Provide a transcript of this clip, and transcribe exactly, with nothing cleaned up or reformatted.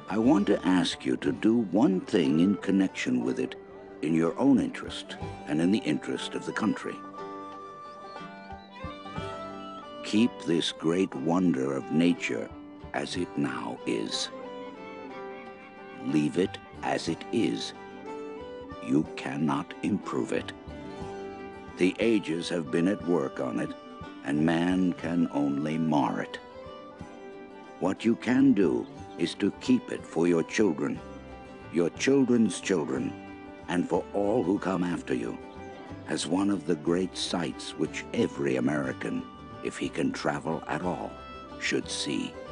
I want to ask you to do one thing in connection with it, in your own interest and in the interest of the country. Keep this great wonder of nature as it now is. Leave it as it is. You cannot improve it. The ages have been at work on it, and man can only mar it. What you can do is to keep it for your children, your children's children, and for all who come after you, as one of the great sights which every American, if he can travel at all, should see.